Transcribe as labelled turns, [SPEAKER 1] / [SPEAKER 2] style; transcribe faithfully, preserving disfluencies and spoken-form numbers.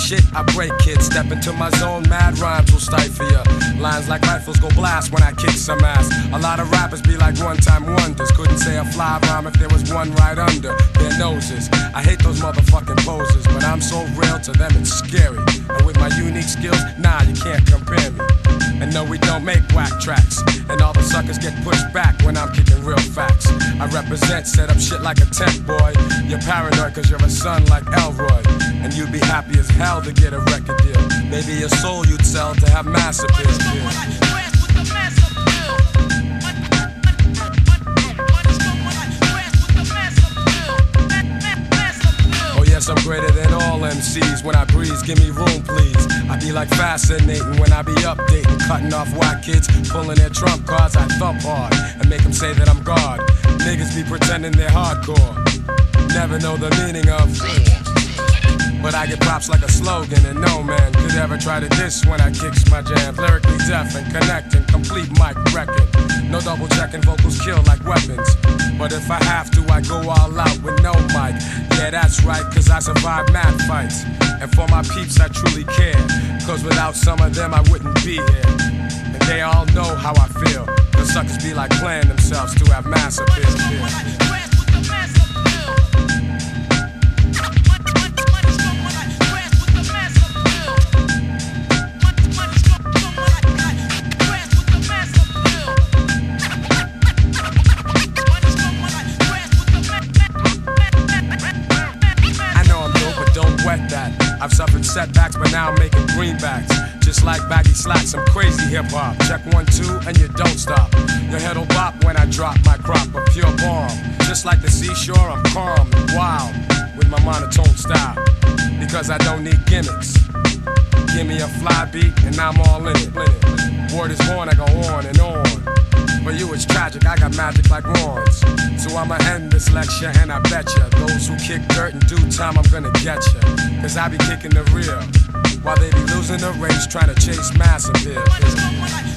[SPEAKER 1] shit, I break kids. Step into my zone, mad rhymes will stifle ya. Lines like rifles go blast when I kick some ass. A lot of rappers be like one-time wonders. Couldn't say a fly rhyme if there was one right under their noses. I hate those motherfucking posers, but I'm so real to them it's scary. And with my unique skills, nah, you can't compare me. And no, we don't make whack tracks. And all the suckers get pushed back when I'm kicking real facts. I represent, set up shit like a tent, boy. You're paranoid cause you're a son like Elroy. And you'd be happy as hell to get a record deal. Maybe your soul you'd sell to have mass appeal. Yes, I'm greater than all M Cs. When I breeze, give me room, please. I be like fascinating when I be updating, cutting off white kids, pulling their trump cards. I thump hard and make them say that I'm God. Niggas be pretending they're hardcore, never know the meaning of. But I get props like a slogan, and no man could ever try to diss when I kicks my jams. Lyrically deaf and connecting, complete mic wrecking. No double checking, vocals kill like weapons. But if I have to, I go all out with no mic. Yeah, that's right, cause I survive mad fights. And for my peeps, I truly care. Cause without some of them, I wouldn't be here. And they all know how I feel. The suckers be like playing themselves to have mass appeal. That. I've suffered setbacks, but now I'm making greenbacks. Just like baggy slacks, I'm crazy hip-hop. Check one, two, and you don't stop. Your head'll bop when I drop my crop of pure bomb. Just like the seashore, I'm calm and wild with my monotone style. Because I don't need gimmicks. Give me a fly beat, and I'm all in it. Word is born, I go on and on. For you it's tragic, I got magic like wands. So I'ma end this lecture and I betcha those who kick dirt in due time, I'm gonna get ya. Cause I be kicking the real, while they be losing the race trying to chase mass appeal.